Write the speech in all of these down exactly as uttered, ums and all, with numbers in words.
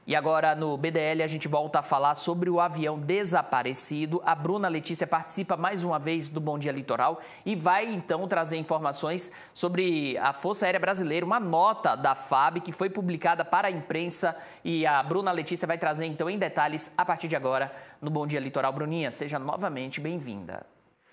E agora no B D L a gente volta a falar sobre o avião desaparecido. A Bruna Letícia participa mais uma vez do Bom Dia Litoral e vai então trazer informações sobre a Força Aérea Brasileira, uma nota da F A B que foi publicada para a imprensa e a Bruna Letícia vai trazer então em detalhes a partir de agora no Bom Dia Litoral. Bruninha, seja novamente bem-vinda.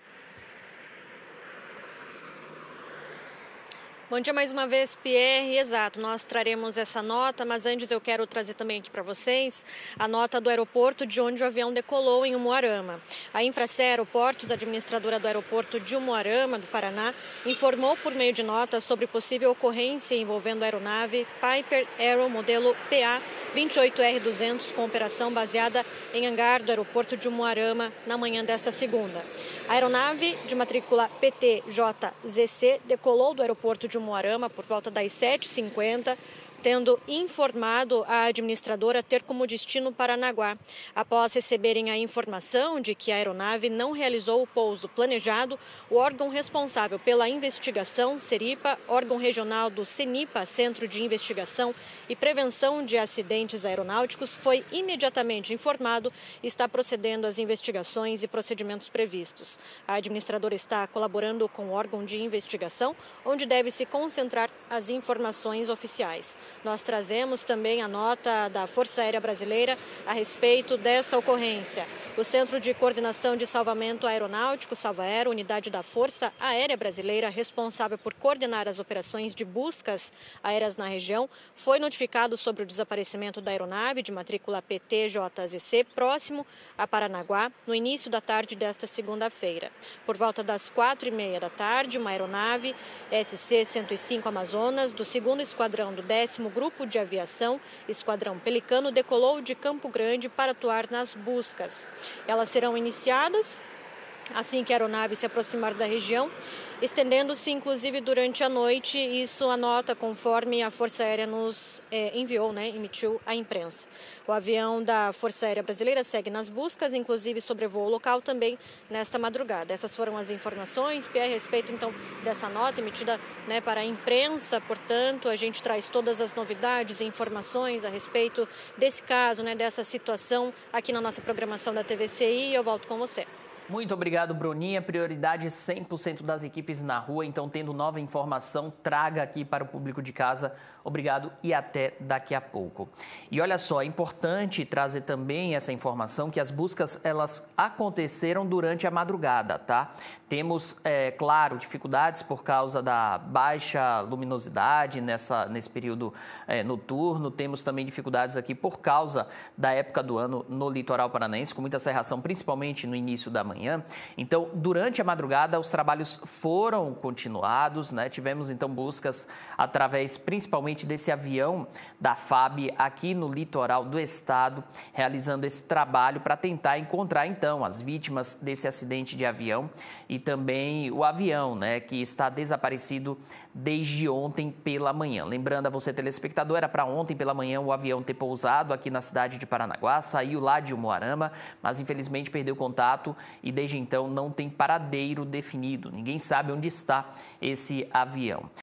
Bom dia mais uma vez, Pierre. Exato, nós traremos essa nota, mas antes eu quero trazer também aqui para vocês a nota do aeroporto de onde o avião decolou em Umuarama. A Infracé Aeroportos, administradora do aeroporto de Umuarama, do Paraná, informou por meio de nota sobre possível ocorrência envolvendo a aeronave Piper Arrow modelo P A vinte e oito R duzentos com operação baseada em hangar do aeroporto de Umuarama na manhã desta segunda. A aeronave de matrícula P T J Z C decolou do aeroporto de Umuarama por volta das sete e cinquenta, tendo informado a administradora ter como destino Paranaguá. Após receberem a informação de que a aeronave não realizou o pouso planejado, o órgão responsável pela investigação, Seripa, órgão regional do CENIPA, Centro de Investigação e Prevenção de Acidentes Aeronáuticos, foi imediatamente informado e está procedendo às investigações e procedimentos previstos. A administradora está colaborando com o órgão de investigação, onde deve se concentrar as informações oficiais. Nós trazemos também a nota da Força Aérea Brasileira a respeito dessa ocorrência. O Centro de Coordenação de Salvamento Aeronáutico, Salvaero, unidade da Força Aérea Brasileira, responsável por coordenar as operações de buscas aéreas na região, foi notificado sobre o desaparecimento da aeronave de matrícula P T J Z C próximo a Paranaguá, no início da tarde desta segunda-feira. Por volta das quatro e meia da tarde, uma aeronave S C cento e cinco Amazonas, do segundo Esquadrão do décimo Grupo de Aviação, Esquadrão Pelicano, decolou de Campo Grande para atuar nas buscas. Elas serão iniciadas assim que a aeronave se aproximar da região, estendendo-se inclusive durante a noite, isso anota conforme a Força Aérea nos é, enviou, né, emitiu à imprensa. O avião da Força Aérea Brasileira segue nas buscas, inclusive sobrevoou o local também nesta madrugada. Essas foram as informações, Pierre, a respeito então dessa nota emitida, né, para a imprensa. Portanto, a gente traz todas as novidades e informações a respeito desse caso, né, dessa situação aqui na nossa programação da T V C I e eu volto com você. Muito obrigado, Bruninha. Prioridade cem por cento das equipes na rua. Então, tendo nova informação, traga aqui para o público de casa. Obrigado e até daqui a pouco. E olha só, é importante trazer também essa informação que as buscas, elas aconteceram durante a madrugada, tá? Temos, é, claro, dificuldades por causa da baixa luminosidade nessa, nesse período é, noturno. Temos também dificuldades aqui por causa da época do ano no litoral paranaense, com muita cerração, principalmente no início da manhã. Então, durante a madrugada, os trabalhos foram continuados, né? Tivemos, então, buscas através, principalmente, desse avião da F A B aqui no litoral do estado, realizando esse trabalho para tentar encontrar, então, as vítimas desse acidente de avião e também o avião, né, que está desaparecido desde ontem pela manhã. Lembrando a você, telespectador, era para ontem pela manhã o avião ter pousado aqui na cidade de Paranaguá, saiu lá de Umuarama, mas infelizmente perdeu contato e desde então não tem paradeiro definido. Ninguém sabe onde está esse avião.